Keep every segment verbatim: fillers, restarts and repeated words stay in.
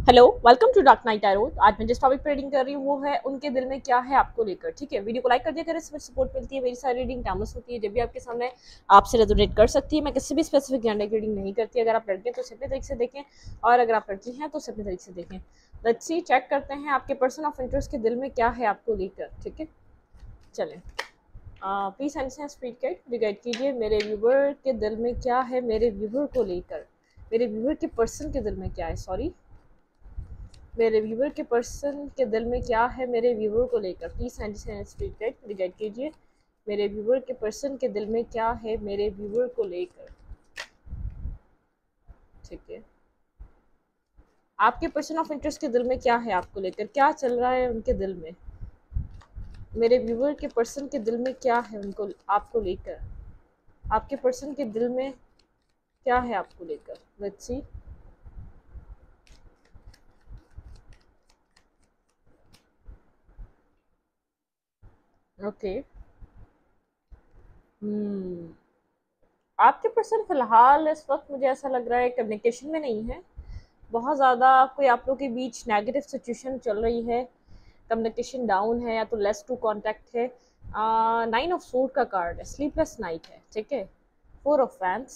Hello, welcome to dark night tarot. आज मैं जिस टॉपिक पर रीडिंग कर रही हूँ वो है उनके दिल में क्या है आपको लेकर। ठीक है, वीडियो को लाइक कर दिया करें, इसमें सपोर्ट मिलती है। मेरी सारी रीडिंग टाइमलेस होती है, जब भी आपके सामने आपसे रेजोनेट कर सकती है। मैं किसी भी स्पेसिफिक जेंडर की रीडिंग नहीं करती। अगर आप लड़के हैं तो सिर्फ अपने तरीके से देखें, और अगर आप लड़की हैं तो सिर्फ अपने तरीके से देखें। लेट्स सी, चेक करते हैं आपके पर्सन ऑफ इंटरेस्ट के दिल में क्या है आपको लेकर। ठीक है, चलें। Please hand speed guide guide कीजिए मेरे व्यूवर के दिल में क्या है, मेरे व्यूवर को लेकर, मेरे व्यूवर के पर्सन के दिल में क्या है। सॉरी, मेरे व्यूवर के पर्सन के दिल में क्या है मेरे व्यूवर को लेकर। प्लीज स्पीड गाइड गाइड कीजिए मेरे व्यूवर के पर्सन के दिल में क्या है मेरे व्यूवर को लेकर। ठीक है, आपके पर्सन ऑफ इंटरेस्ट के दिल में क्या है आपको लेकर, क्या चल रहा है उनके दिल में। मेरे व्यूवर के पर्सन के दिल में क्या है उनको आपको लेकर, आपके पर्सन के दिल में क्या है आपको लेकर। Let's see. ओके, हम्म आपके पर्सन फिलहाल इस वक्त मुझे ऐसा लग रहा है कम्युनिकेशन में नहीं है। बहुत ज़्यादा कोई आप लोगों के बीच नेगेटिव सिचुएशन चल रही है, कम्युनिकेशन डाउन है या तो लेस टू कांटेक्ट है। नाइन ऑफ सोर्ड का कार्ड है, स्लीपलेस नाइट है। ठीक है, फोर ऑफ फैंस।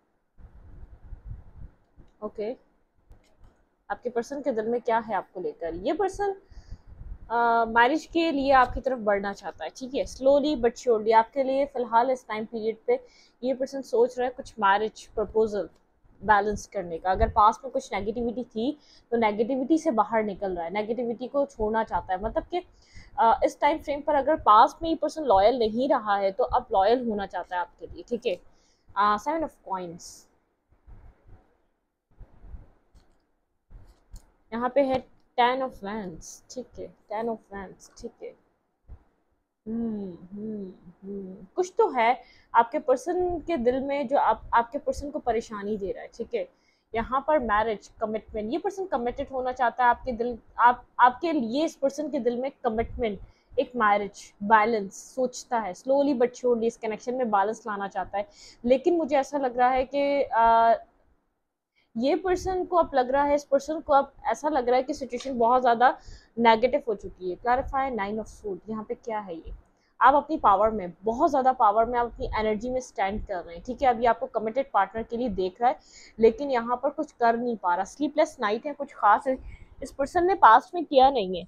ओके, आपके पर्सन के दिल में क्या है आपको लेकर। ये पर्सन मैरिज uh, के लिए आपकी तरफ बढ़ना चाहता है। ठीक है, स्लोली बट श्योरली आपके लिए फ़िलहाल इस टाइम पीरियड पे ये पर्सन सोच रहा है कुछ मैरिज प्रपोजल बैलेंस करने का। अगर पास्ट में कुछ नेगेटिविटी थी तो नेगेटिविटी से बाहर निकल रहा है, नेगेटिविटी को छोड़ना चाहता है। मतलब कि uh, इस टाइम फ्रेम पर अगर पास्ट में ये पर्सन लॉयल नहीं रहा है तो अब लॉयल होना चाहता है आपके लिए। ठीक है, सेवन ऑफ कॉइन्स यहाँ पे है, टेन ऑफ वैंड्स। ठीक है, टेन ऑफ वैंड्स। ठीक है, हम्म हम्म हम्म कुछ तो है आपके पर्सन के दिल में जो आप आपके पर्सन को परेशानी दे रहा है। ठीक है, यहाँ पर मैरिज कमिटमेंट, ये पर्सन कमिटेड होना चाहता है आपके दिल, आप आपके लिए इस पर्सन के दिल में कमिटमेंट, एक मैरिज बैलेंस सोचता है। स्लोली बट श्योरली इस कनेक्शन में बैलेंस लाना चाहता है। लेकिन मुझे ऐसा लग रहा है कि आ, ये पर्सन को अब लग रहा है, इस पर्सन को अब ऐसा लग रहा है कि सिचुएशन बहुत ज़्यादा नेगेटिव हो चुकी है। क्लैरिफाई नाइन ऑफ सूट, यहाँ पे क्या है ये, आप अपनी पावर में, बहुत ज़्यादा पावर में, आप अपनी एनर्जी में स्टैंड कर रहे हैं। ठीक है, अभी आपको कमिटेड पार्टनर के लिए देख रहा है लेकिन यहाँ पर कुछ कर नहीं पा रहा। स्लीपलेस नाइट है, कुछ खास है इस पर्सन ने पास्ट में किया नहीं है।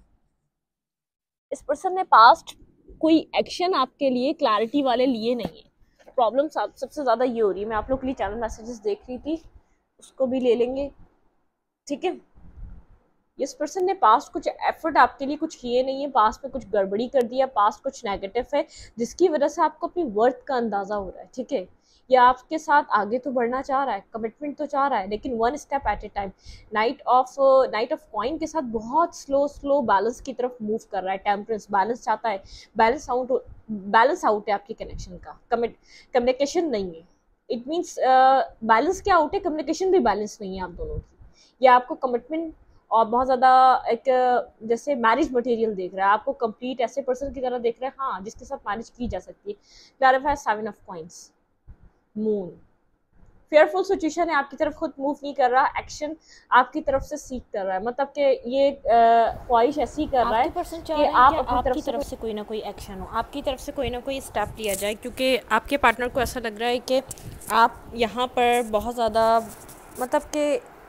इस पर्सन ने पास्ट कोई एक्शन आपके लिए क्लैरिटी वाले लिए नहीं है। प्रॉब्लम सबसे ज़्यादा ये हो रही है। मैं आप लोग के लिए चैनल मैसेजेस देख रही थी, उसको भी ले लेंगे। ठीक है, इस पर्सन ने पास्ट कुछ एफर्ट आपके लिए कुछ किए नहीं है, पास्ट में कुछ गड़बड़ी कर दिया, पास्ट कुछ नेगेटिव है जिसकी वजह से आपको अपनी वर्थ का अंदाजा हो रहा है। ठीक है, या आपके साथ आगे तो बढ़ना चाह रहा है, कमिटमेंट तो चाह रहा है, लेकिन one step at a time. Knight of knight of coin के साथ बहुत स्लो स्लो बैलेंस की तरफ मूव कर रहा है। टेम्परेंस, बैलेंस चाहता है, बैलेंस आउट, बैलेंस आउट है आपके कनेक्शन का, कमिट कम्युनिकेशन नहीं है। इट मीन्स बैलेंस क्या आउट है, कम्युनिकेशन भी बैलेंस नहीं है आप दोनों की। या आपको कमिटमेंट और बहुत ज़्यादा एक जैसे मैरिज मटेरियल देख रहा है, आपको कंप्लीट ऐसे पर्सन की तरह देख रहा है, हाँ, जिसके साथ मैरिज की जा सकती है। Clarify seven of coins. Moon, fearful situation है, आपकी तरफ खुद मूव नहीं कर रहा, एक्शन आपकी तरफ से सीख कर रहा है। मतलब कि ये ख्वाहिश ऐसी कर रहा है कि आप अपनी आपकी तरफ से, तरफ से कोई ना कोई एक्शन हो, आपकी तरफ से कोई ना कोई स्टेप लिया जाए, क्योंकि आपके पार्टनर को ऐसा लग रहा है कि आप यहाँ पर बहुत ज़्यादा, मतलब कि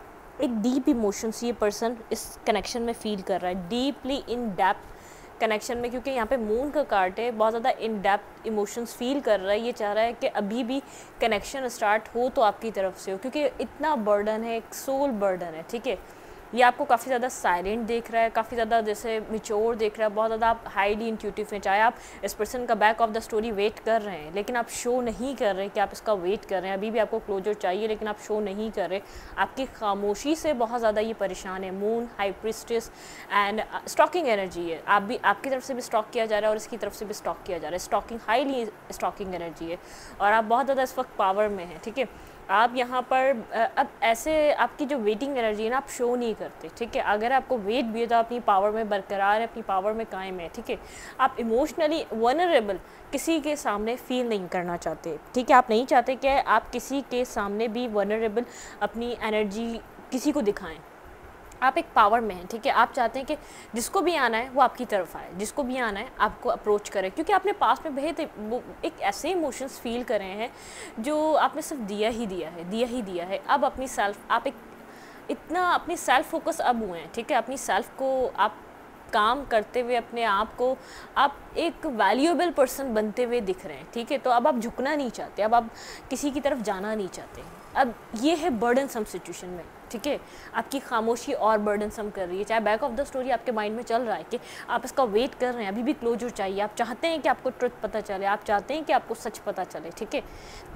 एक डीप इमोशंस ये पर्सन इस कनेक्शन में फील कर रहा है, डीपली इन डेप्थ कनेक्शन में। क्योंकि यहाँ पे मून का कार्ड है, बहुत ज़्यादा इन डेप्थ इमोशंस फील कर रहा है। ये चाह रहा है कि अभी भी कनेक्शन स्टार्ट हो तो आपकी तरफ से हो, क्योंकि इतना बर्डन है, एक सोल बर्डन है। ठीक है, ये आपको काफ़ी ज़्यादा साइलेंट देख रहा है, काफ़ी ज़्यादा जैसे मिच्योर देख रहा है, बहुत ज़्यादा आप हाईली इंट्यूटिव हैं। चाहे आप इस पर्सन का back of the story wait कर रहे हैं लेकिन आप शो नहीं कर रहे कि आप इसका वेट कर रहे हैं, अभी भी आपको क्लोजर चाहिए लेकिन आप शो नहीं कर रहे। आपकी खामोशी से बहुत ज़्यादा ये परेशान है। Moon, high priestess and stalking energy है, आप भी, आपकी तरफ से भी स्टॉक किया जा रहा है और इसकी तरफ से भी स्टॉक किया जा रहा है। स्टॉकिंग, हाईली स्टॉकिंग एनर्जी है और आप बहुत ज़्यादा इस वक्त पावर में हैं। ठीक है, आप यहाँ पर अब ऐसे आपकी जो वेटिंग एनर्जी है ना, आप शो नहीं करते। ठीक है, अगर आपको वेट भी है तो अपनी पावर में बरकरार है, अपनी पावर में कायम है। ठीक है, आप इमोशनली वनरेबल किसी के सामने फील नहीं करना चाहते। ठीक है, आप नहीं चाहते कि आप किसी के सामने भी वनरेबल अपनी एनर्जी किसी को दिखाएं। आप एक पावर में हैं, ठीक है। आप चाहते हैं कि जिसको भी आना है वो आपकी तरफ आए, जिसको भी आना है आपको अप्रोच करे, क्योंकि आपने पास में बेहद वो एक ऐसे इमोशंस फील करे हैं जो आपने सिर्फ दिया ही दिया है, दिया ही दिया है। अब अपनी सेल्फ, आप एक इतना अपनी सेल्फ फोकस अब हुए हैं, ठीक है। अपनी सेल्फ को आप काम करते हुए अपने आप को आप एक वैल्यूएबल पर्सन बनते हुए दिख रहे हैं, ठीक है। तो अब आप झुकना नहीं चाहते, अब आप किसी की तरफ जाना नहीं चाहते। अब ये है बर्डनसम सिचुएशन में, ठीक है। आपकी खामोशी और बर्डनसम कर रही है, चाहे बैक ऑफ द स्टोरी आपके माइंड में चल रहा है कि आप इसका वेट कर रहे हैं, अभी भी क्लोजर चाहिए, आप चाहते हैं कि आपको ट्रुथ पता चले, आप चाहते हैं कि आपको सच पता चले, ठीक है।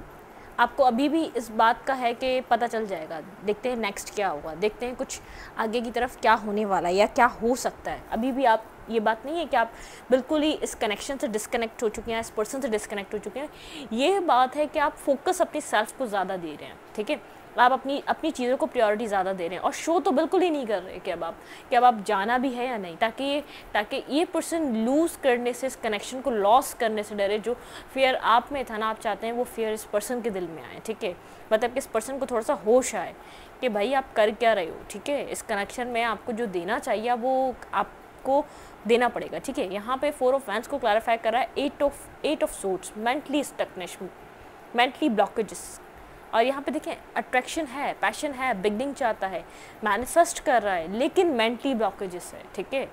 आपको अभी भी इस बात का है कि पता चल जाएगा, देखते हैं नेक्स्ट क्या होगा, देखते हैं कुछ आगे की तरफ क्या होने वाला है या क्या हो सकता है। अभी भी आप, ये बात नहीं है कि आप बिल्कुल ही इस कनेक्शन से डिस्कनेक्ट हो चुके हैं, इस पर्सन से डिस्कनेक्ट हो चुके हैं। ये बात है कि आप फोकस अपनी सेल्फ को ज़्यादा दे रहे हैं, ठीक है। आप अपनी अपनी चीज़ों को प्रायोरिटी ज़्यादा दे रहे हैं और शो तो बिल्कुल ही नहीं कर रहे कि अब आप कि अब आप जाना भी है या नहीं, ताकि ये ताकि ये पर्सन लूज़ करने से, इस कनेक्शन को लॉस करने से डरे। जो फियर आप में था ना, आप चाहते हैं वो फियर इस पर्सन के दिल में आए, ठीक है। मतलब कि इस पर्सन को थोड़ा सा होश आए कि भाई आप कर क्या रहे हो, ठीक है। इस कनेक्शन में आपको जो देना चाहिए वो आपको देना पड़ेगा, ठीक है। यहाँ पे फोर ऑफ वैंड्स को क्लैरिफाई कर रहा है eight of eight of swords, mentally stuckness, mentally blockages. और यहाँ पे देखें अट्रैक्शन है, पैशन है, बिगनिंग चाहता है, मैनिफेस्ट कर रहा है, लेकिन मेंटली ब्लॉकेजेस है, ठीक है।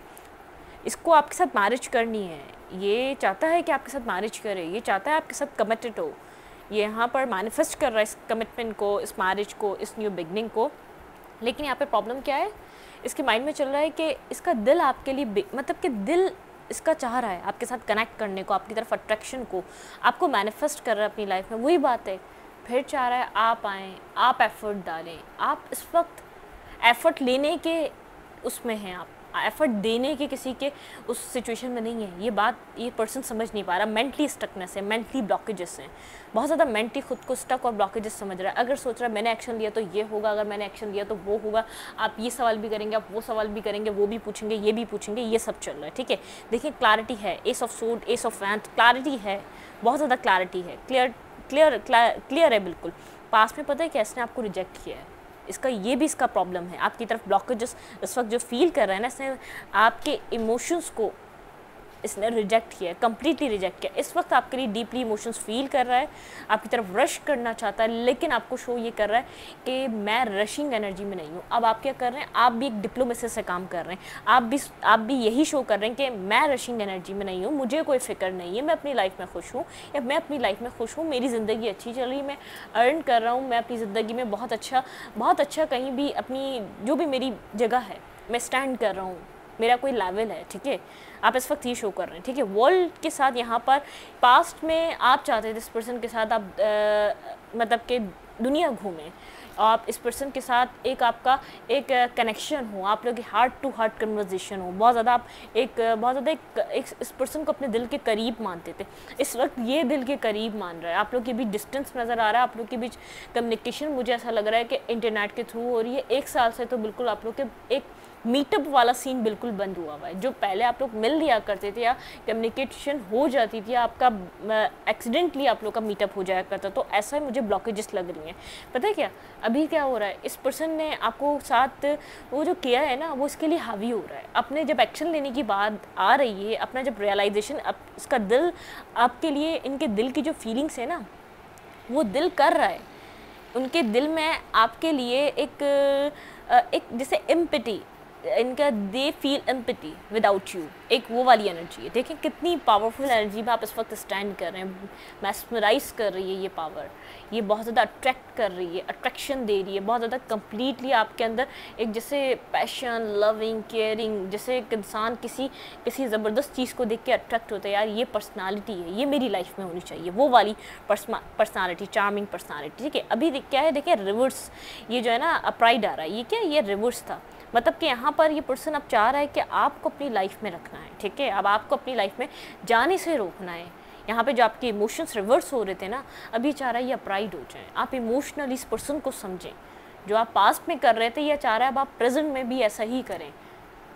इसको आपके साथ मैरिज करनी है, ये चाहता है कि आपके साथ मैरिज करे, ये चाहता है आपके साथ कमिटेड हो, ये यहाँ पर मैनिफेस्ट कर रहा है इस कमिटमेंट को, इस मैरिज को, इस न्यू बिगनिंग को। लेकिन यहाँ पे प्रॉब्लम क्या है, इसके माइंड में चल रहा है कि इसका दिल आपके लिए, मतलब कि दिल इसका चाह रहा है आपके साथ कनेक्ट करने को, आपकी तरफ अट्रैक्शन को, आपको मैनिफेस्ट कर रहा है अपनी लाइफ में। वही बात है, फिर चाह रहा है आप आएँ, आप एफ़र्ट डालें। आप इस वक्त एफ़र्ट लेने के उसमें हैं, आप एफ़र्ट देने के किसी के उस सिचुएशन में नहीं है। ये बात ये पर्सन समझ नहीं पा रहा। मेंटली स्टकनेस है, मेंटली ब्लॉकेजेस हैं, बहुत ज़्यादा मेंटली खुद को स्टक और ब्लॉकेजेस समझ रहा है। अगर सोच रहा है मैंने एक्शन लिया तो ये होगा, अगर मैंने एक्शन लिया तो वो होगा, आप ये सवाल भी करेंगे, आप वो सवाल भी करेंगे, वो भी पूछेंगे, ये भी पूछेंगे, ये सब चल रहा है, ठीक है। देखिए क्लैरिटी है, ace of sword, ace of wands, clarity है, बहुत ज़्यादा क्लैरिटी है, क्लियर क्लियर क्लियर है बिल्कुल। पास में पता है कि इसने आपको रिजेक्ट किया है, इसका ये भी इसका प्रॉब्लम है। आपकी तरफ ब्लॉकेजेस इस वक्त जो फील कर रहा है ना, इसने आपके इमोशंस को इसने रिजेक्ट किया है, कम्प्लीटली रिजेक्ट किया। इस वक्त आपके लिए डीपली इमोशंस फील कर रहा है, आपकी तरफ रश करना चाहता है, लेकिन आपको शो ये कर रहा है कि मैं रशिंग एनर्जी में नहीं हूँ। अब आप क्या कर रहे हैं, आप भी एक डिप्लोमेसी से काम कर रहे हैं, आप भी आप भी यही शो कर रहे हैं कि मैं रशिंग एनर्जी में नहीं हूँ, मुझे कोई फ़िक्र नहीं है, मैं अपनी लाइफ में खुश हूँ, या मैं अपनी लाइफ में खुश हूँ, मेरी ज़िंदगी अच्छी चल रही है, मैं अर्न कर रहा हूँ, मैं अपनी ज़िंदगी में बहुत अच्छा बहुत अच्छा कहीं भी अपनी जो भी मेरी जगह है मैं स्टैंड कर रहा हूँ, मेरा कोई लेवल है, ठीक है। आप इस वक्त ये शो कर रहे हैं, ठीक है। वर्ल्ड के साथ यहाँ पर पास्ट में आप चाहते थे इस पर्सन के साथ आप आ, मतलब कि दुनिया घूमें, आप इस पर्सन के साथ एक आपका एक कनेक्शन हो, आप लोग की हार्ट टू हार्ट कन्वर्जेशन हो, बहुत ज़्यादा आप एक बहुत ज़्यादा एक, एक इस पर्सन को अपने दिल के करीब मानते थे। इस वक्त ये दिल के करीब मान रहा है, आप लोग के बीच डिस्टेंस नज़र आ रहा है, आप लोग के बीच कम्युनिकेशन मुझे ऐसा लग रहा है कि इंटरनेट के थ्रू हो रही है। एक साल से तो बिल्कुल आप लोग के एक मीटअप वाला सीन बिल्कुल बंद हुआ हुआ है। जो पहले आप लोग मिल लिया करते थे या कम्युनिकेशन हो जाती थी, आपका एक्सीडेंटली आप लोग का मीटअप हो जाया करता, तो ऐसा मुझे ब्लॉकेजेस लग रही हैं। पता है क्या अभी क्या हो रहा है, इस पर्सन ने आपको साथ वो जो किया है ना, वो इसके लिए हावी हो रहा है। अपने जब एक्शन लेने की बात आ रही है, अपना जब रियलाइजेशन, अब इसका दिल आपके लिए, इनके दिल की जो फीलिंग्स है ना, वो दिल कर रहा है, उनके दिल में आपके लिए एक एक जैसे एम्पैथी, इनका they feel empathy without you, एक वो वाली एनर्जी है। देखें कितनी पावरफुल एनर्जी में आप इस वक्त स्टैंड कर रहे हैं, मैस्मराइज कर रही है ये पावर, ये बहुत ज़्यादा अट्रैक्ट कर रही है, अट्रैक्शन दे रही है, बहुत ज़्यादा कम्प्लीटली आपके अंदर एक जैसे पैशन, लविंग, केयरिंग, जैसे एक इंसान किसी किसी ज़बरदस्त चीज़ को देख के अट्रैक्ट होता है, यार ये पर्सनालिटी है, ये मेरी लाइफ में होनी चाहिए, वो वाली पर्सनालिटी, चार्मिंग पर्सनालिटी, ठीक है। अभी क्या है, देखिए रिवर्स, ये जो है ना प्राइड आ रहा है, ये क्या, ये रिवर्स था। मतलब कि यहाँ पर ये पर्सन अब चाह रहा है कि आपको अपनी लाइफ में रखना है, ठीक है। अब आपको अपनी लाइफ में जाने से रोकना है। यहाँ पे जो आपके इमोशंस रिवर्स हो रहे थे ना, अभी चाह रहा है ये अपराइड हो जाए, आप इमोशनली इस पर्सन को समझें। जो आप पास्ट में कर रहे थे, ये चाह रहा है अब आप प्रेजेंट में भी ऐसा ही करें,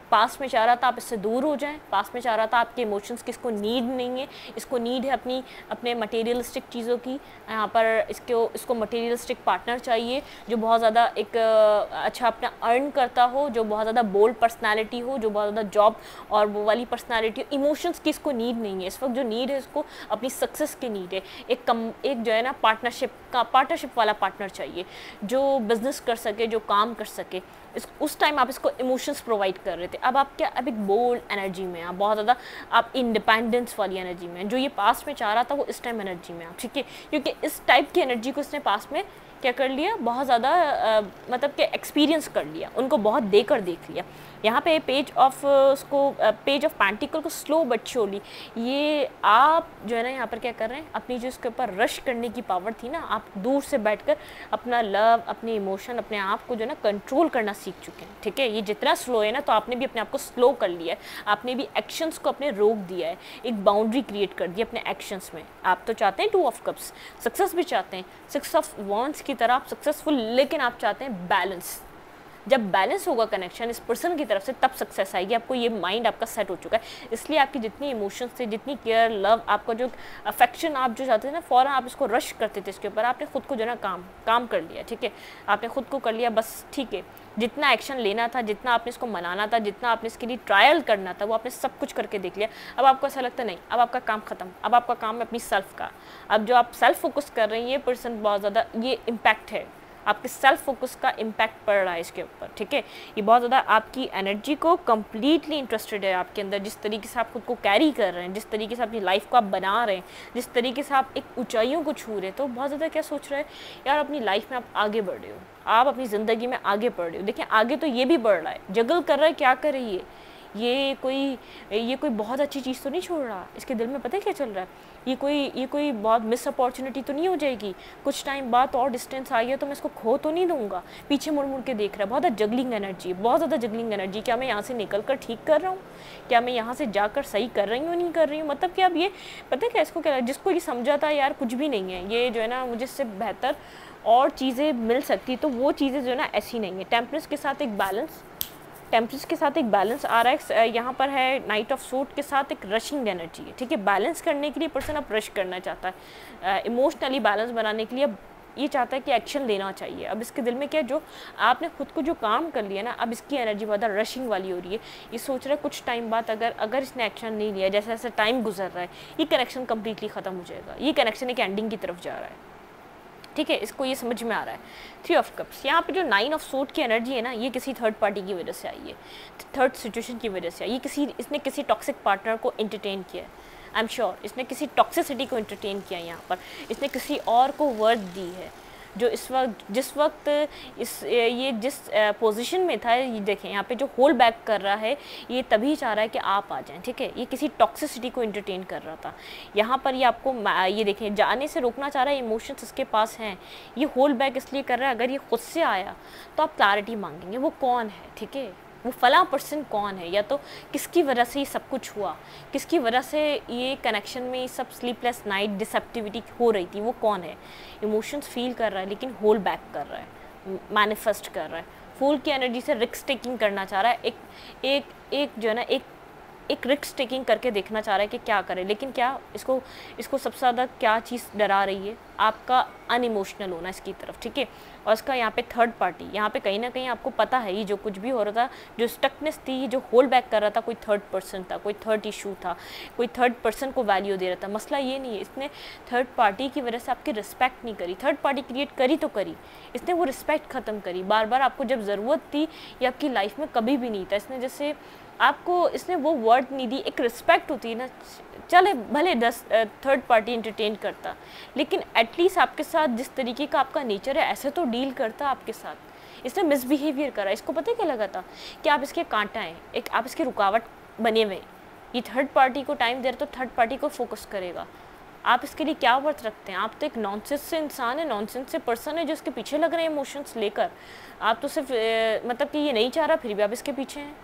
पास्ट में चाह रहा था आप इससे दूर हो जाएं, पास्ट में चाह रहा था आपके इमोशंस की इसको नीड नहीं है, इसको नीड है अपनी अपने मटेरियलिस्टिक चीज़ों की। यहाँ पर इसको इसको मटेरियलिस्टिक पार्टनर चाहिए जो बहुत ज़्यादा एक अच्छा अपना अर्न करता हो, जो बहुत ज़्यादा बोल्ड पर्सनैलिटी हो, जो बहुत ज़्यादा जॉब और वो वाली पर्सनैलिटी हो। इमोशंस की इसको नीड नहीं है इस वक्त, जो नीड है इसको अपनी सक्सेस की नीड है। एक कम एक जो है ना पार्टनरशिप का पार्टनरशिप वाला पार्टनर चाहिए जो बिज़नेस कर सके, जो काम कर सके। इस उस टाइम आप इसको इमोशंस प्रोवाइड कर रहे थे, अब आप क्या अब एक बोल्ड एनर्जी में आप बहुत ज़्यादा आप इंडिपेंडेंस वाली एनर्जी में, जो ये पास्ट में चाह रहा था वो इस टाइम एनर्जी में आप, ठीक है। क्योंकि इस टाइप की एनर्जी को इसने पास्ट में क्या कर लिया, बहुत ज़्यादा मतलब कि एक्सपीरियंस कर लिया, उनको बहुत देकर देख लिया। यहाँ पे पेज ऑफ उसको पेज ऑफ पेंटिकल को स्लो बट श्योरली, ये आप जो है ना यहाँ पर क्या कर रहे हैं, अपनी जो इसके ऊपर रश करने की पावर थी ना, आप दूर से बैठकर अपना लव, अपने इमोशन, अपने आप को जो है ना कंट्रोल करना सीख चुके हैं, ठीक है। ये जितना स्लो है ना, तो आपने भी अपने आप को स्लो कर लिया है, आपने भी एक्शंस को अपने रोक दिया है, एक बाउंड्री क्रिएट कर दी अपने एक्शंस में। आप तो चाहते हैं टू ऑफ कप्स, सक्सेस भी चाहते हैं, सिक्स ऑफ वॉन्ड्स की तरह आप सक्सेसफुल, लेकिन आप चाहते हैं बैलेंस। जब बैलेंस होगा कनेक्शन इस पर्सन की तरफ से, तब सक्सेस आएगी। आपको ये माइंड आपका सेट हो चुका है, इसलिए आपकी जितनी इमोशंस थे, जितनी केयर, लव, आपका जो अफेक्शन आप जो चाहते थे ना, फ़ौरन आप इसको रश करते थे इसके ऊपर, आपने खुद को जो है ना काम काम कर लिया, ठीक है। आपने खुद को कर लिया बस, ठीक है। जितना एक्शन लेना था, जितना आपने इसको मनाना था, जितना आपने इसके लिए ट्रायल करना था, वो आपने सब कुछ करके देख लिया। अब आपको ऐसा लगता नहीं, अब आपका काम ख़त्म, अब आपका काम है अपनी सेल्फ का। अब जो आप सेल्फ फोकस कर रहे हैं, ये पर्सन बहुत ज़्यादा ये इम्पैक्ट है, आपके सेल्फ फोकस का इम्पैक्ट पड़ रहा है इसके ऊपर, ठीक है। ये बहुत ज़्यादा आपकी एनर्जी को कम्प्लीटली इंटरेस्टेड है आपके अंदर, जिस तरीके से आप खुद को कैरी कर रहे हैं, जिस तरीके से अपनी लाइफ को आप बना रहे हैं, जिस तरीके से आप एक ऊंचाइयों को छू रहे हैं। तो बहुत ज़्यादा क्या सोच रहे हैं यार, अपनी लाइफ में आप आगे बढ़ रहे हो, आप अपनी ज़िंदगी में आगे बढ़ रहे हो। देखिए आगे तो ये भी बढ़ रहा है, जगल कर रहा है, क्या कर रही है ये कोई ये कोई बहुत अच्छी चीज़ तो नहीं छोड़ रहा, इसके दिल में पता है क्या चल रहा है, ये कोई ये कोई बहुत मिस अपॉर्चुनिटी तो नहीं हो जाएगी, कुछ टाइम बाद और डिस्टेंस आ गया तो मैं इसको खो तो नहीं दूंगा। पीछे मुड़ मुड़ के देख रहा है, बहुत ज़्यादा जगलिंग एनर्जी, बहुत ज़्यादा जगलिंग एनर्जी। क्या मैं यहाँ से निकल कर ठीक कर रहा हूँ, क्या मैं यहाँ से जाकर सही कर रही हूँ, नहीं कर रही हूँ। मतलब कि अब ये पता है क्या इसको क्या, जिसको ये समझा था यार कुछ भी नहीं है, ये जो है ना मुझे इससे बेहतर और चीज़ें मिल सकती, तो वो चीज़ें जो है ना ऐसी नहीं है। टेम्परेंस के साथ एक बैलेंस टेम्परेंस के साथ एक बैलेंस आ रहा है यहाँ पर है। नाइट ऑफ सूट के साथ एक रशिंग एनर्जी है, ठीक है। बैलेंस करने के लिए पर्सन अब रश करना चाहता है, इमोशनली बैलेंस बनाने के लिए ये चाहता है कि एक्शन लेना चाहिए। अब इसके दिल में क्या, जो आपने खुद को जो काम कर लिया ना, अब इसकी एनर्जी बहुत रशिंग वाली हो रही है। ये सोच रहा है कुछ टाइम बाद अगर अगर इसने एक्शन नहीं लिया, जैसे जैसे टाइम गुजर रहा है, ये कनेक्शन कम्प्लीटली ख़त्म हो जाएगा, ये कनेक्शन एक एंडिंग की तरफ जा रहा है, ठीक है। इसको ये समझ में आ रहा है। थ्री ऑफ कप्स, यहाँ पे जो नाइन ऑफ सूट की एनर्जी है ना, ये किसी थर्ड पार्टी की वजह से आई है, थर्ड सिचुएशन की वजह से आई। ये किसी इसने किसी टॉक्सिक पार्टनर को एंटरटेन किया है, आई एम श्योर इसने किसी टॉक्सिसिटी को एंटरटेन किया है। यहाँ पर इसने किसी और को वर्थ दी है, जो इस वक्त जिस वक्त इस ये जिस पोजीशन में था, ये देखें यहाँ पे जो होल्ड बैक कर रहा है, ये तभी चाह रहा है कि आप आ जाएं, ठीक है। ये किसी टॉक्सिसिटी को एंटरटेन कर रहा था। यहाँ पर ये आपको ये देखें जाने से रोकना चाह रहा है, इमोशंस इसके पास हैं, ये होल्ड बैक इसलिए कर रहा है। अगर ये खुद से आया तो आप क्लैरिटी मांगेंगे, वो कौन है, ठीक है, वो फला पर्सन कौन है, या तो किसकी वजह से ये सब कुछ हुआ, किसकी वजह से ये कनेक्शन में ये सब स्लीपलेस नाइट डिसेप्टिविटी हो रही थी, वो कौन है। इमोशंस फील कर रहा है लेकिन होल्ड बैक कर रहा है, मैनिफेस्ट कर रहा है, फूल की एनर्जी से रिस्क टेकिंग करना चाह रहा है, एक एक एक जो है ना एक एक रिस्क टेकिंग करके देखना चाह रहा है कि क्या करे। लेकिन क्या इसको इसको सबसे ज़्यादा क्या चीज़ डरा रही है, आपका अनइमोशनल होना इसकी तरफ, ठीक है। और इसका यहाँ पे थर्ड पार्टी, यहाँ पे कहीं ना कहीं आपको पता है ये जो कुछ भी हो रहा था, जो स्टकनेस थी, ये जो होल्ड बैक कर रहा था, कोई थर्ड पर्सन था, कोई थर्ड इशू था, कोई थर्ड पर्सन को वैल्यू दे रहा था। मसला ये नहीं है, इसने थर्ड पार्टी की वजह से आपकी रिस्पेक्ट नहीं करी, थर्ड पार्टी क्रिएट करी तो करी, इसने वो रिस्पेक्ट ख़त्म करी। बार बार आपको जब ज़रूरत थी, ये आपकी लाइफ में कभी भी नहीं था। इसने जैसे आपको इसने वो वर्ड नहीं दी, एक रिस्पेक्ट होती है ना, चले भले दस थर्ड पार्टी एंटरटेन करता, लेकिन एटलीस्ट आपके साथ जिस तरीके का आपका नेचर है, ऐसे तो डील करता आपके साथ। इसने मिसबिहेवियर करा, इसको पता है क्या लगा था कि आप इसके कांटा हैं, एक आप इसकी रुकावट बने हुए। ये थर्ड पार्टी को टाइम दे रहा तो थर्ड पार्टी को फोकस करेगा। आप इसके लिए क्या वर्थ रखते हैं, आप तो एक नॉनसेंस से इंसान है, नॉनसेंस से पर्सन है जो इसके पीछे लग रहे हैं इमोशंस लेकर। आप तो सिर्फ ए, मतलब कि ये नहीं चाह रहा, फिर भी आप इसके पीछे हैं।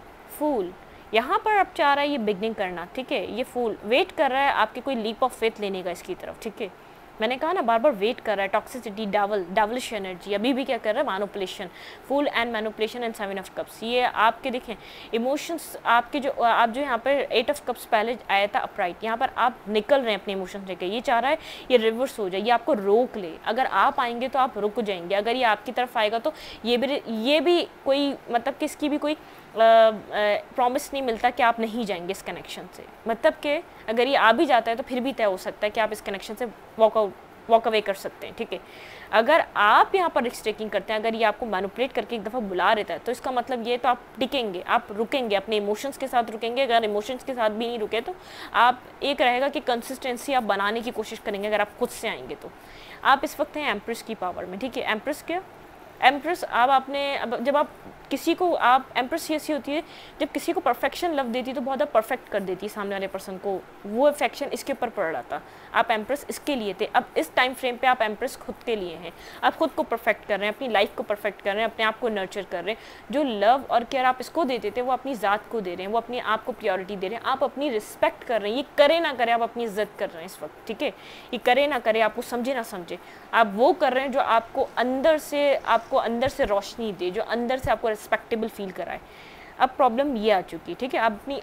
फूल, यहाँ पर अब चाह रहा है ये बिगनिंग करना, ठीक है। ये फूल वेट कर रहा है आपके कोई लीप ऑफ फेथ लेने का इसकी तरफ, ठीक है। मैंने कहा ना बार बार वेट कर रहा है, टॉक्सिसिटी, डावल डावलिश एनर्जी, अभी भी क्या कर रहा है, manipulation, fool and manipulation and seven of cups. ये आपके देखें इमोशंस आपके जो आप जो यहाँ पर एट ऑफ कप्स पहले आया था अपराइट, यहाँ पर आप निकल रहे हैं अपने इमोशंस लेके, ये चाह रहा है ये रिवर्स हो जाए, ये आपको रोक ले। अगर आप आएंगे तो आप रुक जाएंगे, अगर ये आपकी तरफ आएगा तो ये भी ये भी कोई मतलब किसकी भी कोई प्रॉमिस नहीं मिलता कि आप नहीं जाएंगे इस कनेक्शन से। मतलब कि अगर ये आ भी जाता है तो फिर भी तय हो सकता है कि आप इस कनेक्शन से वॉक आउट वॉक अवे कर सकते हैं, ठीक है। अगर आप यहाँ पर रिस्क टेकिंग करते हैं, अगर ये आपको मैनिपुलेट करके एक दफ़ा बुला रहता है तो इसका मतलब ये तो आप टिकेंगे, आप रुकेंगे, अपने इमोशंस के साथ रुकेंगे। अगर इमोशंस के साथ भी नहीं रुके तो आप एक रहेगा कि कंसिस्टेंसी आप बनाने की कोशिश करेंगे। अगर आप खुद से आएंगे तो आप इस वक्त हैं एम्प्रेस की पावर में, ठीक है। एम्प्रेस क्या, एम्प्रेस अब आपने अब जब आप किसी को आप एम्प्रेस ऐसी होती है जब किसी को परफेक्शन लव देती है तो बहुत ज़्यादा परफेक्ट कर देती है सामने वाले पर्सन को, वो अफेक्शन इसके ऊपर पड़ रहा था, आप एम्प्रेस इसके लिए थे। अब इस टाइम फ्रेम पे आप एम्प्रेस खुद के लिए हैं, आप खुद को परफेक्ट कर रहे हैं, अपनी लाइफ को परफेक्ट कर रहे हैं, अपने आप को नर्चर कर रहे हैं। जो लव और केयर आप इसको देते थे वो अपनी ज़ात को दे रहे हैं, वो अपने आप को प्योरिटी दे रहे हैं, आप अपनी रिस्पेक्ट कर रहे हैं। ये करे ना करे आप अपनी इज्जत कर रहे हैं इस वक्त, ठीक है। ये करे ना करे, आपको समझे ना समझे, आप वो कर रहे हैं जो आपको अंदर से आपको अंदर से रोशनी दे, जो अंदर से आपको रिस्पेक्टेबल फील कराए। अब प्रॉब्लम ये आ चुकी है, ठीक है। आप अपनी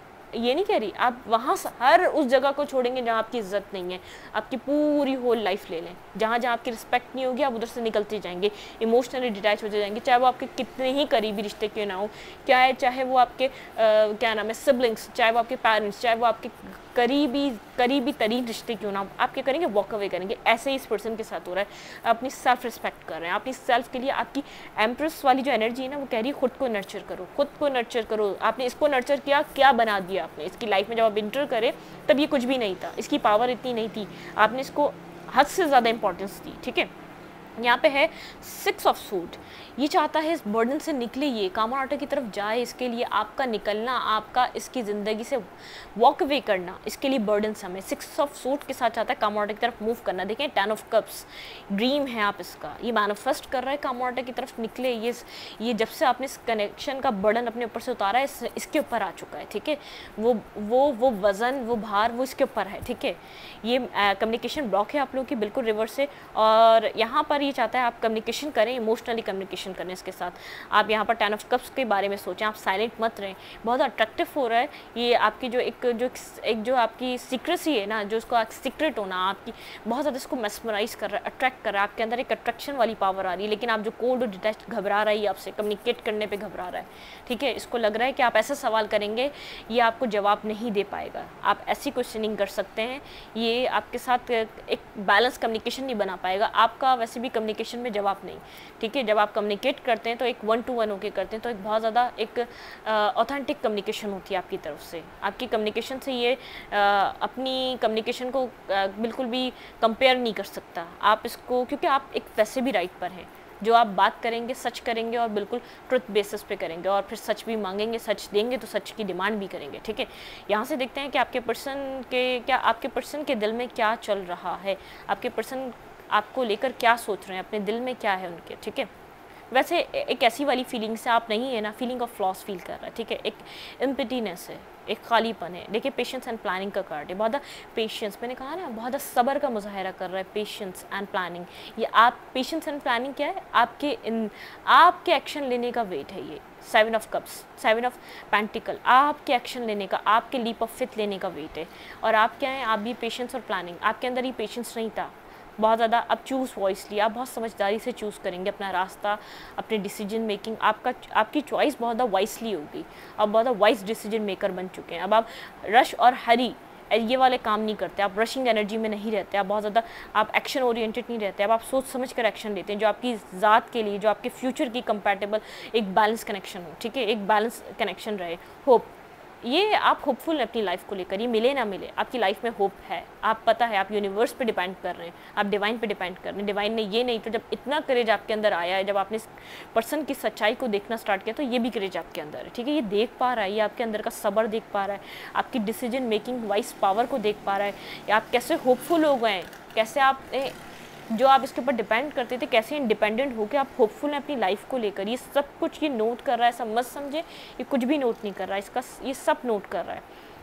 ये नहीं कह रही आप वहाँ हर उस जगह को छोड़ेंगे जहाँ आपकी इज्जत नहीं है, आपकी पूरी होल लाइफ ले लें, जहाँ जहाँ आपकी रिस्पेक्ट नहीं होगी आप उधर से निकलते जाएंगे, इमोशनली डिटैच होते जाएंगे, चाहे वो आपके कितने ही करीबी रिश्ते क्यों ना हो, क्या है, चाहे वो आपके आ, क्या नाम है सिबलिंग्स, चाहे वो आपके पेरेंट्स, चाहे वो आपके करीबी करीबी तरीन रिश्ते क्यों ना, आप क्या करेंगे, वॉक अवे करेंगे। ऐसे ही इस पर्सन के साथ हो रहा है, आप अपनी सेल्फ रिस्पेक्ट कर रहे हैं, अपनी सेल्फ के लिए आपकी एम्प्रेस वाली जो एनर्जी है ना वो कह रही है खुद को नर्चर करो, खुद को नर्चर करो। आपने इसको नर्चर किया, क्या बना दिया आपने इसकी लाइफ में। जब आप इंटर करें तब ये कुछ भी नहीं था, इसकी पावर इतनी नहीं थी, आपने इसको हद से ज़्यादा इंपॉर्टेंस दी, ठीक है। यहाँ पे है सिक्स ऑफ सूट, ये चाहता है इस बर्डन से निकले, ये कामानाटा की तरफ जाए, इसके लिए आपका निकलना, आपका इसकी ज़िंदगी से वॉक अवे करना, इसके लिए बर्डन समय सिक्स ऑफ सूट के साथ चाहता है कामानाटा की तरफ मूव करना। देखें टेन ऑफ कप्स, ड्रीम है आप इसका, ये मैनिफेस्ट कर रहा है कामानाटा की तरफ निकले। ये ये जब से आपने इस कनेक्शन का बर्डन अपने ऊपर से उतारा है, इस, इसके ऊपर आ चुका है, ठीक है। वो वो वो वज़न, वो भार, वो इसके ऊपर है, ठीक है। ये कम्युनिकेशन ब्लॉक है आप लोगों की बिल्कुल रिवर्स से, और यहाँ पर ये चाहता है आप कम्युनिकेशन करें, इमोशनली कम्युनिकेशन करें इसके साथ। आप यहाँ पर टेन ऑफ कप्स के बारे में सोचें, आप साइलेंट मत रहें, बहुत अट्रैक्टिव हो रहा है ये आपकी जो एक जो एक जो आपकी सीक्रेसी है ना, जो उसको सीक्रेट होना आपकी बहुत ज़्यादा इसको मेस्मराइज कर रहा है, अट्रैक्ट कर रहा है, आपके अंदर एक अट्रैक्शन वाली पावर आ रही है। लेकिन आप जो कोल्ड और डिटैच घबरा रहा है, आपसे कम्युनिकेट करने पर घबरा रहा है, ठीक है। इसको लग रहा है कि आप ऐसा सवाल करेंगे ये आपको जवाब नहीं दे पाएगा, आप ऐसी क्वेश्चनिंग कर सकते हैं, ये आपके साथ एक बैलेंस कम्युनिकेशन नहीं बना पाएगा, आपका वैसे भी कम्युनिकेशन में जवाब नहीं, ठीक है। जब आप कम्युनिकेट करते हैं तो एक वन टू वन होके करते हैं, तो एक बहुत ज़्यादा एक ऑथेंटिक कम्युनिकेशन होती है आपकी तरफ से। आपकी कम्युनिकेशन से ये आ, अपनी कम्युनिकेशन को आ, बिल्कुल भी कंपेयर नहीं कर सकता आप इसको, क्योंकि आप एक वैसे भी राइट पर हैं, जो आप बात करेंगे सच करेंगे और बिल्कुल ट्रुथ बेसिस पे करेंगे, और फिर सच भी मांगेंगे, सच देंगे तो सच की डिमांड भी करेंगे, ठीक है। यहाँ से देखते हैं कि आपके पर्सन के क्या आपके पर्सन के दिल में क्या चल रहा है, आपके पर्सन आपको लेकर क्या सोच रहे हैं, अपने दिल में क्या है उनके, ठीक है। वैसे एक ऐसी वाली फीलिंग से आप नहीं है ना, फीलिंग ऑफ लॉस फील कर रहा है, ठीक है। एक एम्प्टीनेस है, एक खालीपन है। देखिए पेशेंस एंड प्लानिंग का कार्ड है, बहुत पेशेंस, मैंने कहा ना बहुत सब्र का मुजाहरा कर रहा है, पेशेंस एंड प्लानिंग। ये आप पेशेंस एंड प्लानिंग क्या है, आपके इन आपके एक्शन लेने का वेट है। ये seven of cups, seven of pentacle, आपके एक्शन लेने का, आपके लीप ऑफ फेथ लेने का वेट है। और आप क्या हैं, आप भी पेशेंस और प्लानिंग, आपके अंदर ही पेशेंस नहीं था बहुत ज़्यादा। अब चूज़ वॉइसली, आप बहुत समझदारी से चूज़ करेंगे अपना रास्ता, अपने डिसीजन मेकिंग, आपका आपकी चॉइस बहुत ज़्यादा वाइसली होगी। आप बहुत ज़्यादा वाइस डिसीजन मेकर बन चुके हैं। अब आप रश और हरी ये वाले काम नहीं करते, आप रशिंग एनर्जी में नहीं रहते, आप बहुत ज़्यादा आप एक्शन ओरिएंटेड नहीं रहते, अब आप सोच समझ कर एक्शन लेते हैं जो आपकी ज़ात के लिए, जो आपके फ्यूचर की कंपैटिबल एक बैलेंस कनेक्शन हो, ठीक है। एक बैलेंस कनेक्शन रहे। होप, ये आप होपफुल हैं अपनी लाइफ को लेकर, ये मिले ना मिले आपकी लाइफ में होप है। आप पता है आप यूनिवर्स पे डिपेंड कर रहे हैं, आप डिवाइन पे डिपेंड कर रहे हैं। डिवाइन ने ये नहीं तो जब इतना करेज आपके अंदर आया है, जब आपने इस पर्सन की सच्चाई को देखना स्टार्ट किया, तो ये भी करेज आपके अंदर है, ठीक है। ये देख पा रहा है, ये आपके अंदर का सब्र देख पा रहा है, आपकी डिसीजन मेकिंग वाइस पावर को देख पा रहा है, या आप कैसे होपफुल हो गए, कैसे आप ए, जो आप इसके ऊपर डिपेंड करते थे कैसे इंडिपेंडेंट हो के आप होपफुल हैं अपनी लाइफ को लेकर। ये सब कुछ ये नोट कर रहा है, सब मत समझे ये कुछ भी नोट नहीं कर रहा है, इसका ये सब नोट कर रहा है,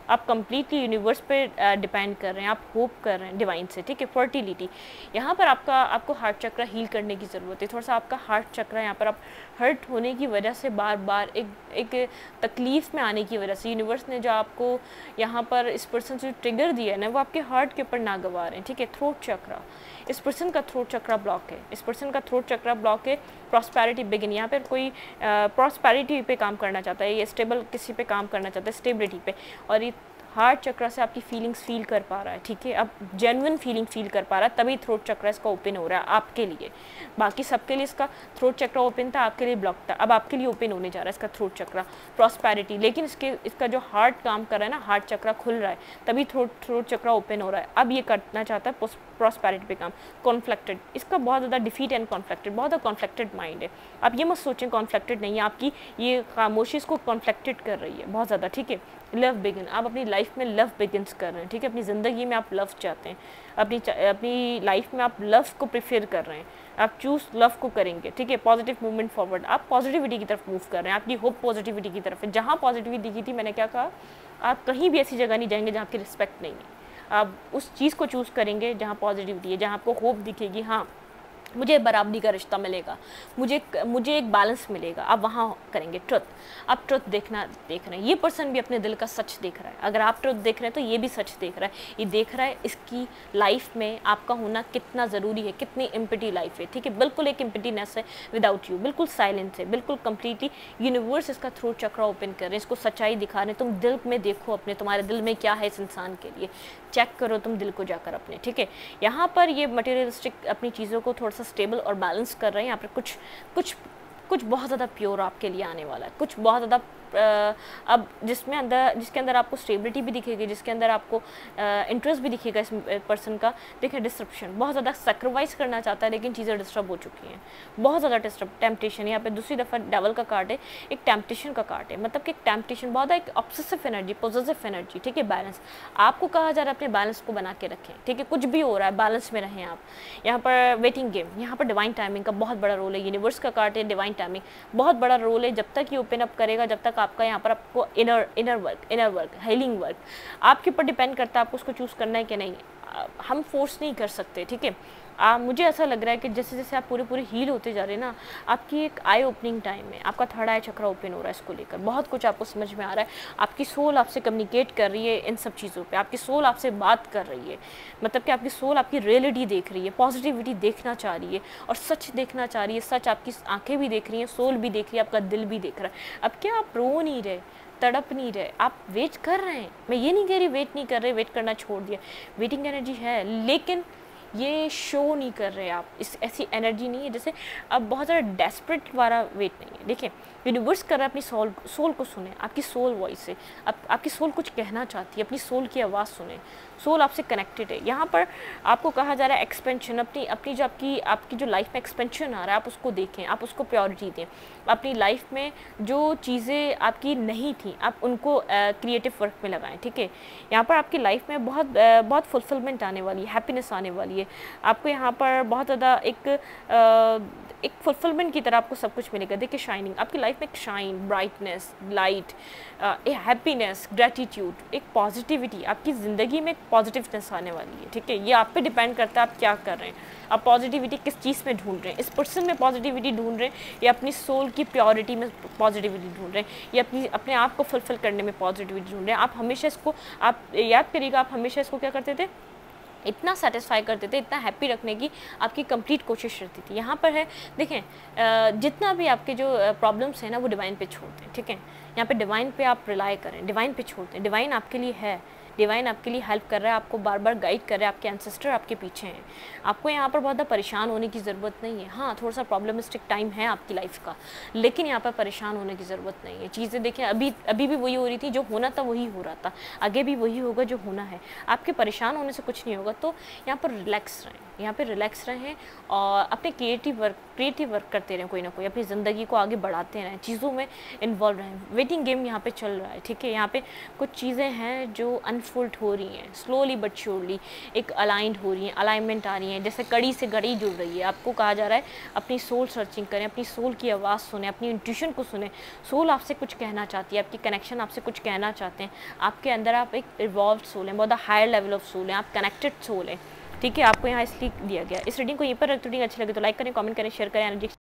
आप कंप्लीटली यूनिवर्स पे डिपेंड कर रहे हैं, आप होप कर रहे हैं डिवाइन से, ठीक है। फर्टिलिटी, यहाँ पर आपका आपको हार्ट चक्र हील करने की ज़रूरत है। थोड़ा सा आपका हार्ट चक्र यहाँ पर आप हर्ट होने की वजह से बार बार एक एक तकलीफ़ में आने की वजह से यूनिवर्स ने जो आपको यहाँ पर इस पर्सन से ट्रिगर दिया है ना, वो आपके हार्ट के ऊपर नागवार हैं, ठीक है। थ्रोट चक्र, इस पर्सन का थ्रोट चक्र ब्लॉक है, इस पर्सन का थ्रोट चक्र ब्लॉक है। प्रॉस्पेरिटी बिगिन, यहाँ पर कोई प्रॉस्पेरिटी पे काम करना चाहता है, ये स्टेबल किसी पे काम करना चाहता है, स्टेबिलिटी पे, और ये हार्ट चक्र से आपकी फीलिंग्स फील कर पा रहा है, ठीक है। अब जेन्युइन फीलिंग फील कर पा रहा है, तभी थ्रोट चक्र इसका ओपन हो रहा है आपके लिए। बाकी सबके लिए इसका थ्रोट चक्र ओपन था, आपके लिए ब्लॉक था, अब आपके लिए ओपन होने जा रहा है इसका थ्रोट चक्र, प्रॉस्पेरिटी। लेकिन इसके इसका जो हार्ट काम कर रहा है ना, हार्ट चक्र खुल रहा है, तभी थ्रोट थ्रोट चक्र ओपन हो रहा है। अब ये करना चाहता है प्रॉस्पेरिटी पे काम। कॉन्फ्लिक्टेड, इसका बहुत ज़्यादा डिफीट एंड कॉन्फ्लिक्टेड, बहुत ज़्यादा कॉन्फ्लिक्टेड माइंड है। आप ये मत सोचें कॉन्फ्लिक्टेड नहीं है, आपकी ये खामोशी इसको कॉन्फ्लिक्टेड कर रही है बहुत ज़्यादा, ठीक है। लव बिगिन, आप अपनी लाइफ में लव बिगिन्स कर रहे हैं, ठीक है। अपनी ज़िंदगी में आप लव चाहते हैं, अपनी अपनी लाइफ में आप लव को प्रेफर कर रहे हैं, आप चूज़ लव को करेंगे, ठीक है। पॉजिटिव मूवमेंट फॉरवर्ड, आप पॉजिटिविटी की तरफ मूव कर रहे हैं, आपकी होप पॉजिटिविटी की तरफ है। जहाँ पॉजिटिविटी दिखी थी, मैंने क्या कहा, आप कहीं भी ऐसी जगह नहीं जाएंगे जहाँ आपकी रिस्पेक्ट नहीं है। आप उस चीज़ को चूज़ करेंगे जहाँ पॉजिटिविटी है, जहाँ आपको होप दिखेगी, हाँ मुझे बराबरी का रिश्ता मिलेगा, मुझे मुझे एक बैलेंस मिलेगा, आप वहाँ करेंगे ट्रुथ। आप ट्रुथ देखना देख रहे हैं, ये पर्सन भी अपने दिल का सच देख रहा है। अगर आप ट्रुथ देख रहे हैं तो ये भी सच देख रहा है, ये देख रहा है इसकी लाइफ में आपका होना कितना ज़रूरी है, कितनी इम्पिटी लाइफ है, ठीक है। बिल्कुल एक इम्पिटीनेस है विदाउट यू, बिल्कुल साइलेंस है, बिल्कुल कम्प्लीटली यूनिवर्स इसका थ्रोट चक्र ओपन कर रहे हैं, इसको सच्चाई दिखा रहे हैं। तुम दिल में देखो अपने, तुम्हारे दिल में क्या है इस इंसान के लिए, चेक करो तुम दिल को जाकर अपने, ठीक है। यहाँ पर ये मटेरियलिस्टिक अपनी चीज़ों को थोड़ा सा स्टेबल और बैलेंस कर रहे हैं। यहाँ पर कुछ कुछ कुछ बहुत ज़्यादा प्योर आपके लिए आने वाला है, कुछ बहुत ज़्यादा अब जिसमें अंदर जिसके अंदर आपको स्टेबिलिटी भी दिखेगी, जिसके अंदर आपको इंटरेस्ट भी दिखेगा इस पर्सन का। देखिए डिस्ट्रप्शन, बहुत ज़्यादा सेक्रीफाइस करना चाहता है लेकिन चीज़ें डिस्टर्ब हो चुकी हैं, बहुत ज़्यादा डिस्टर्ब। टेम्पटेशन, यहाँ पे दूसरी दफ़ा डेवल का कार्ड है, एक टेम्पटेशन का कार्ड है, मतलब कि एक टेम्पटेशन, बहुत एक ऑब्सेसिव एनर्जी, पॉजिटिव एनर्जी, ठीक है। बैलेंस, आपको कहा जा रहा है अपने बैलेंस को बना के रखें, ठीक है। कुछ भी हो रहा है बैलेंस में रहें आप। यहाँ पर वेटिंग गेम, यहाँ पर डिवाइन टाइमिंग का बहुत बड़ा रोल है, यूनिवर्स का कार्ड है, डिवाइन टाइमिंग बहुत बड़ा रोल है। जब तक ये ओपन अप करेगा, जब तक आपका यहाँ पर आपको inner inner work inner work healing work आपके ऊपर डिपेंड करता है, आपको उसको चूज़ करना है कि नहीं, हम फोर्स नहीं कर सकते, ठीक है। आ, मुझे ऐसा लग रहा है कि जैसे जैसे आप पूरे पूरे हील होते जा रहे हैं ना, आपकी एक आई ओपनिंग टाइम है, आपका थर्ड आई चक्र ओपन हो रहा है, इसको लेकर बहुत कुछ आपको समझ में आ रहा है। आपकी सोल आपसे कम्युनिकेट कर रही है इन सब चीज़ों पे, आपकी सोल आपसे बात कर रही है, मतलब कि आपकी सोल आपकी रियलिटी देख रही है, पॉजिटिविटी देखना चाह रही है और सच देखना चाह रही है। सच आपकी आंखें भी देख रही हैं, सोल भी देख रही है, आपका दिल भी देख रहा है। अब क्या आप रो नहीं रहे, तड़प नहीं रहे, आप वेट कर रहे हैं। मैं ये नहीं कह रही वेट नहीं कर रहे, वेट करना छोड़ दिया, वेटिंग एनर्जी है, लेकिन ये शो नहीं कर रहे आप, इस ऐसी एनर्जी नहीं है जैसे अब बहुत ज़्यादा डेस्परेट वाला वेट नहीं है। देखिए यूनिवर्स कर रहा है, अपनी सोल सोल को सुने, आपकी सोल वॉइस से आप, आपकी सोल कुछ कहना चाहती है, अपनी सोल की आवाज़ सुने, सोल आपसे कनेक्टेड है। यहाँ पर आपको कहा जा रहा है एक्सपेंशन, अपनी अपनी जो आपकी आपकी जो लाइफ में एक्सपेंशन आ रहा है, आप उसको देखें, आप उसको प्रायोरिटी दें। अपनी लाइफ में जो चीज़ें आपकी नहीं थी, आप उनको क्रिएटिव वर्क में लगाएं, ठीक है। यहाँ पर आपकी लाइफ में बहुत uh, बहुत फुलफिलमेंट आने वाली है, हैप्पीनेस आने वाली है। आपको यहाँ पर बहुत ज़्यादा एक uh, एक फुलफिलमेंट की तरह आपको सब कुछ मिलेगा। देखिए शाइनिंग, आपकी लाइफ में एक shine, brightness, light, a happiness, gratitude, एक पॉजिटिविटी, आपकी ज़िंदगी में एक पॉजिटिवनेस आने वाली है, ठीक है। ये आप पे डिपेंड करता है आप क्या कर रहे हैं, आप पॉजिटिविटी किस चीज़ में ढूंढ रहे हैं। इस पर्सन में पॉजिटिविटी ढूंढ रहे हैं या अपनी सोल की प्योरिटी में पॉजिटिविटी ढूंढ रहे हैं या अपनी अपने आप को फुलफिल करने में पॉजिटिविटी ढूंढ रहे हैं। आप हमेशा इसको, आप याद करिएगा, आप हमेशा इसको क्या करते थे, इतना सेटिस्फाई करते थे, इतना हैप्पी रखने की आपकी कंप्लीट कोशिश रहती थी। यहाँ पर है, देखें जितना भी आपके जो प्रॉब्लम्स हैं ना, वो डिवाइन पे छोड़ दें, ठीक है। यहाँ पे डिवाइन पे आप रिलाई करें, डिवाइन पे छोड़ दें। डिवाइन आपके लिए है, डिवाइन आपके लिए हेल्प कर रहा है, आपको बार बार गाइड कर रहा है, आपके एंसेस्टर आपके पीछे हैं। आपको यहाँ पर बहुत ज़्यादा परेशान होने की ज़रूरत नहीं है। हाँ थोड़ा सा प्रॉब्लमिस्टिक टाइम है आपकी लाइफ का, लेकिन यहाँ पर परेशान होने की ज़रूरत नहीं है। चीज़ें देखें, अभी अभी भी वही हो रही थी, जो होना था वही हो रहा था, आगे भी वही होगा जो होना है। आपके परेशान होने से कुछ नहीं होगा, तो यहाँ पर रिलैक्स रहें, यहाँ पे रिलैक्स रहें और अपने क्रिएटिव वर्क क्रिएटिव वर्क करते रहें, कोई ना कोई अपनी ज़िंदगी को आगे बढ़ाते रहें, चीज़ों में इन्वॉल्व रहें। वेटिंग गेम यहाँ पे चल रहा है, ठीक है। यहाँ पे कुछ चीज़ें हैं जो अनफोल्ड हो रही हैं, स्लोली बट श्योरली एक अलाइंड हो रही हैं, अलाइनमेंट आ रही हैं, जैसे कड़ी से घड़ी जुड़ रही है। आपको कहा जा रहा है अपनी सोल सर्चिंग करें, अपनी सोल की आवाज़ सुने, अपनी इंट्यूशन को सुने। सोल आपसे कुछ कहना चाहती है, आपकी कनेक्शन आपसे कुछ कहना चाहते हैं। आपके अंदर आप एक इवॉल्व सोल हैं, बहुत हायर लेवल ऑफ सोल हैं, आप कनेक्टेड सोल हैं, ठीक है। आपको यहाँ इसलिए दिया गया। इस रीडिंग को यहीं पर रख, रीडिंग अच्छी लगे तो लाइक करें, कमेंट करें, शेयर करें। एनर्जी